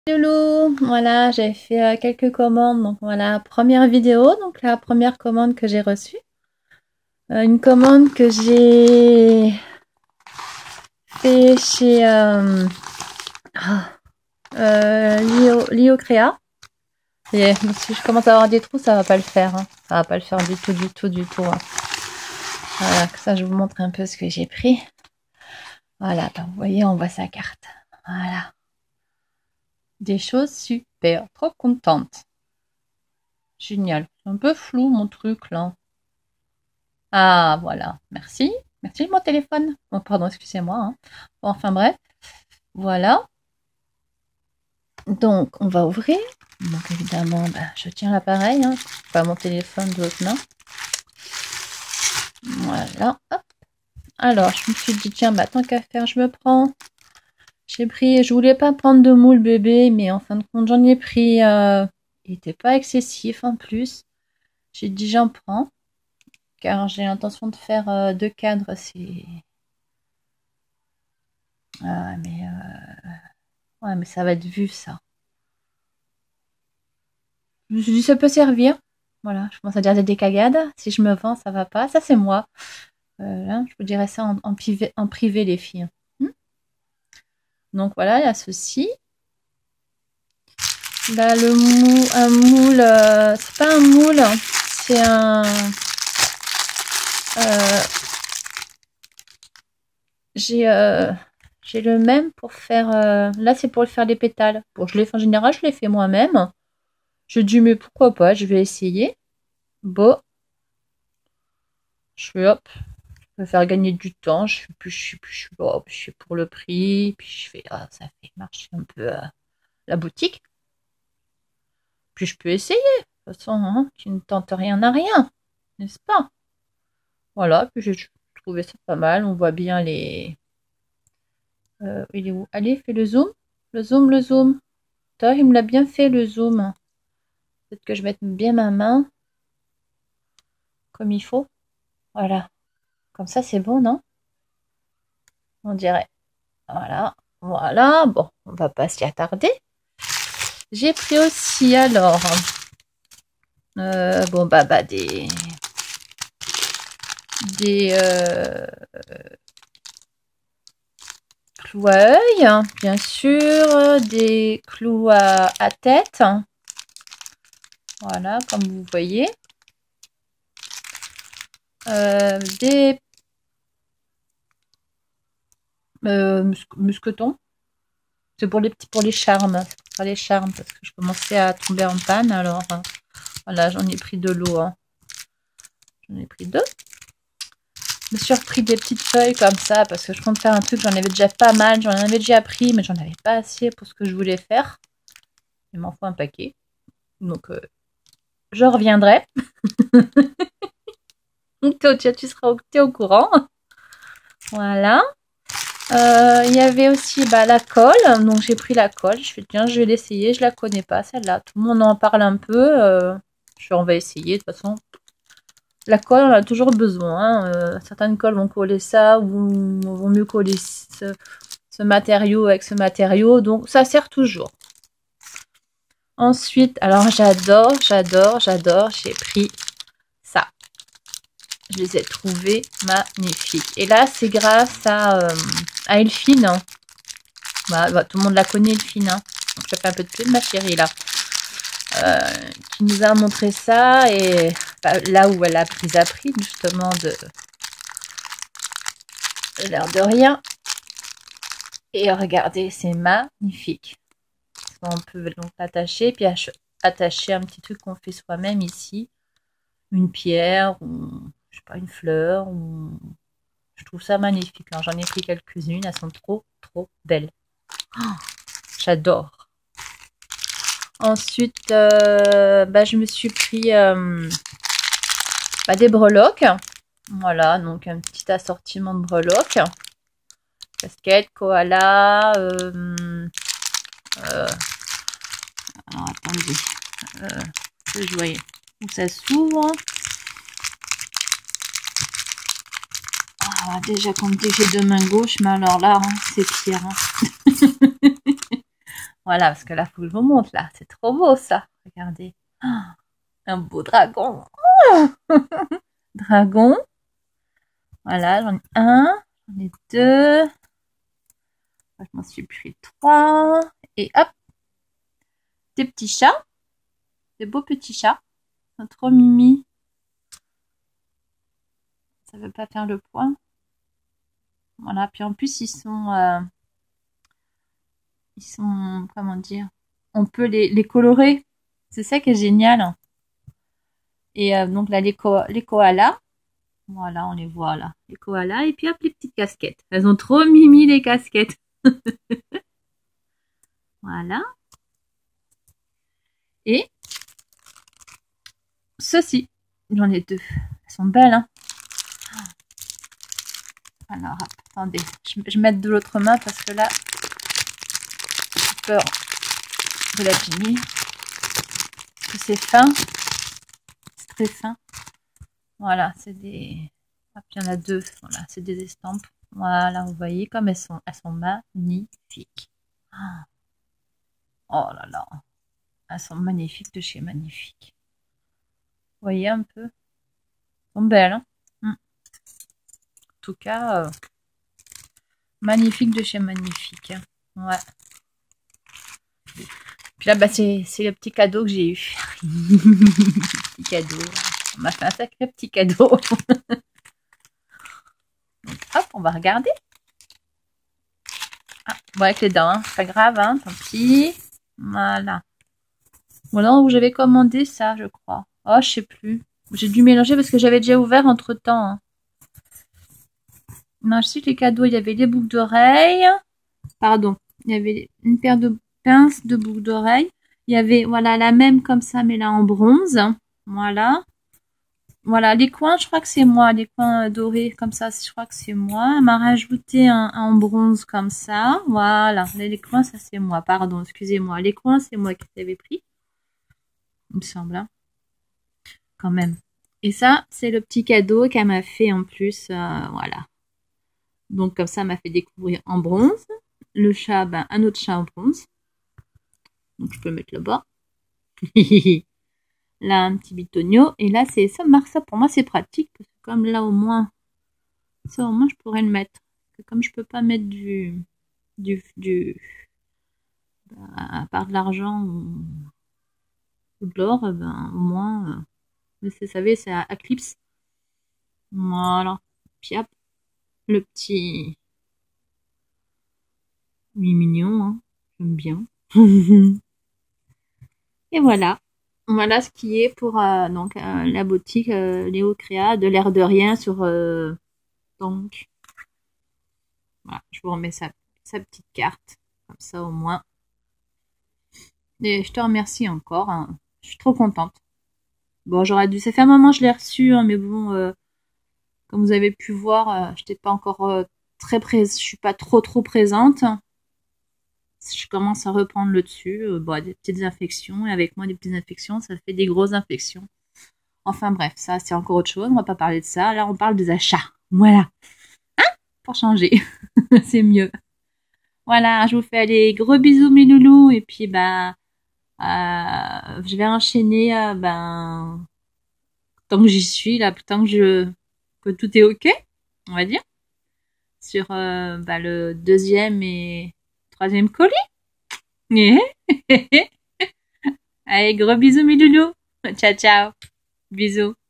Loulou, voilà, j'ai fait quelques commandes. Donc voilà, première vidéo, donc la première commande que j'ai reçue. Une commande que j'ai fait chez Lio Créa. Et si je commence à avoir des trous, ça va pas le faire. Hein. Ça va pas le faire du tout, du tout, du tout. Hein. Voilà, ça je vous montre un peu ce que j'ai pris. Voilà, donc, vous voyez, on voit sa carte. Voilà. Des choses super, trop contente. Génial. C'est un peu flou mon truc là. Ah, voilà. Merci. Merci mon téléphone. Oh, pardon, excusez-moi. Hein. Bon, enfin bref. Voilà. Donc, on va ouvrir. Donc, évidemment, je tiens l'appareil. Hein. Pas mon téléphone de l'autre main. Voilà. Hop. Alors, je me suis dit, tiens, tant qu'à faire, je me prends. J'ai pris, je voulais pas prendre de moule bébé, mais en fin de compte, j'en ai pris. Il n'était pas excessif en plus. J'ai dit, j'en prends. Car j'ai l'intention de faire 2 cadres. C'est... Ah, mais... Ouais, mais ça va être vu, ça. Je me suis dit, ça peut servir. Voilà, je commence à dire des cagades. Si je me vends, ça va pas. Ça, c'est moi. Là, je vous dirais ça en privé, les filles. Donc voilà, il y a ceci. Là, un moule, c'est pas un moule, c'est un... j'ai le même pour faire... là, c'est pour faire les pétales. Bon, en général, je les fais moi-même. Je dis, mais pourquoi pas, je vais essayer. Bon. Je fais hop, je peux faire gagner du temps. Je suis pour le prix. Puis je fais, ça fait marcher un peu la boutique. Puis je peux essayer. De toute façon, hein, qui ne tente rien n'a rien, n'est-ce pas? Voilà, puis j'ai trouvé ça pas mal. On voit bien les... il est où? Allez, fais le zoom. Le zoom, le zoom. Toi, il me l'a bien fait, le zoom. Peut-être que je mette bien ma main. Comme il faut. Voilà. Comme ça, c'est bon, non? On dirait. Voilà. Voilà. Bon, on va pas s'y attarder. J'ai pris aussi alors bon des clous à œil, hein, bien sûr, des clous à tête. Voilà, comme vous voyez. Des mousquetons. C'est pour les charmes. Pour les charmes, parce que je commençais à tomber en panne. Alors, voilà, j'en ai pris de l'eau. Hein. J'en ai pris 2. Je me suis repris des petites feuilles comme ça, parce que je compte faire un truc, j'en avais déjà pas mal. J'en avais déjà pris, mais j'en avais pas assez pour ce que je voulais faire. Il m'en faut un paquet. Donc, je reviendrai. Tu seras au courant. Voilà. Il y avait aussi la colle. Donc, j'ai pris la colle. Je fais, tiens, je vais l'essayer. Je la connais pas, celle-là. Tout le monde en parle un peu. On va essayer. De toute façon, la colle, on a toujours besoin. Hein. Certaines colles vont coller ça ou vont mieux coller ce matériau avec ce matériau. Donc, ça sert toujours. Ensuite, alors j'adore. J'ai pris ça. Je les ai trouvés magnifiques. Et là, c'est grâce à Elfine. Hein. Tout le monde la connaît, Elfine. Hein. Donc, je fais un peu de pub, ma chérie, là. Qui nous a montré ça. Et là où elle a appris, justement, de l'air de rien. Et regardez, c'est magnifique. On peut donc l'attacher, puis attacher un petit truc qu'on fait soi-même ici. Une pierre, ou je sais pas, une fleur. Ou... Je trouve ça magnifique. J'en ai pris quelques-unes, elles sont trop, trop belles. Oh, j'adore. Ensuite, je me suis pris des breloques. Voilà, donc un petit assortiment de breloques. Casquette, koala. Alors, attendez. Je voyais où ça s'ouvre. Ah, déjà, quand j'ai 2 mains gauches, mais alors là, hein, c'est pire. Hein. Voilà, parce que là, faut que je vous montre, là. C'est trop beau, ça. Regardez. Ah, un beau dragon. Dragon. Voilà, j'en ai un, j'en ai deux. Je m'en suis pris trois. Et hop, des petits chats. Des beaux petits chats. Ils sont trop mimi. Ça veut pas faire le poids. Voilà, puis en plus, ils sont, comment dire, on peut les colorer. C'est ça qui est génial. Et donc là, les koalas. Voilà, on les voit là. Les koalas. Et puis hop, les petites casquettes. Elles ont trop mimi les casquettes. Voilà. Et ceci. J'en ai deux. Elles sont belles, hein. Alors, attendez. Je vais mettre de l'autre main parce que là, j'ai peur de l'abîmer. Parce que c'est fin. C'est très fin. Voilà, c'est des... Hop, il y en a deux. Voilà, c'est des estampes. Voilà, vous voyez comme elles sont magnifiques. Oh là là. Elles sont magnifiques de chez Magnifique. Vous voyez un peu? Elles sont belles, hein. En tout cas, magnifique de chez Magnifique. Hein. Ouais. Puis là, bah, c'est le petit cadeau que j'ai eu. Petit cadeau. On m'a fait un sacré petit cadeau. Donc, hop, on va regarder. Ah, bon, avec les dents, hein. Pas grave, hein, tant pis. Voilà. Voilà où j'avais commandé ça, je crois. Oh, je sais plus. J'ai dû mélanger parce que j'avais déjà ouvert entre temps. Hein. Non, je sais que les cadeaux, il y avait les boucles d'oreilles. Pardon. Il y avait une paire de pinces de boucles d'oreilles. Il y avait, voilà, la même comme ça, mais là en bronze. Voilà. Voilà, les coins, je crois que c'est moi. Les coins dorés comme ça, je crois que c'est moi. Elle m'a rajouté un en bronze comme ça. Voilà. Les coins, ça c'est moi. Pardon, excusez-moi. Les coins, c'est moi qui les avais pris. Il me semble. Hein. Quand même. Et ça, c'est le petit cadeau qu'elle m'a fait en plus. Voilà. Donc comme ça, elle m'a fait découvrir en bronze. Le chat, ben, un autre chat en bronze. Donc je peux le mettre là-bas. Là, un petit bitonio. Et là, c'est ça. Ça, pour moi, c'est pratique. Parce que comme là, au moins, ça, au moins, je pourrais le mettre. Parce que comme je peux pas mettre à part de l'argent ou de l'or, ben, au moins, vous savez, c'est à clips. Voilà. Puis hop, le petit... Il est mignon, hein. J'aime bien. Et voilà. Voilà ce qui est pour donc la boutique Léo Créa de l'air de rien sur donc voilà, je vous remets sa petite carte comme ça au moins. Et je te remercie encore. Hein. Je suis trop contente. Bon, j'aurais dû. Ça fait un moment que je l'ai reçu, hein, mais bon, comme vous avez pu voir, je n'étais pas encore très présente. Je suis pas trop présente. Je commence à reprendre le dessus. Bon, des petites infections. Et avec moi, des petites infections, ça fait des grosses infections. Enfin bref, ça c'est encore autre chose. On va pas parler de ça. Là, on parle des achats. Voilà. Hein? Pour changer. C'est mieux. Voilà, je vous fais aller gros bisous mes loulous. Et puis, ben, je vais enchaîner, ben, tant que j'y suis, là, tant que tout est OK, on va dire. Sur ben, le deuxième et troisième colis. Allez, gros bisous mes loulous. Ciao, ciao. Bisous.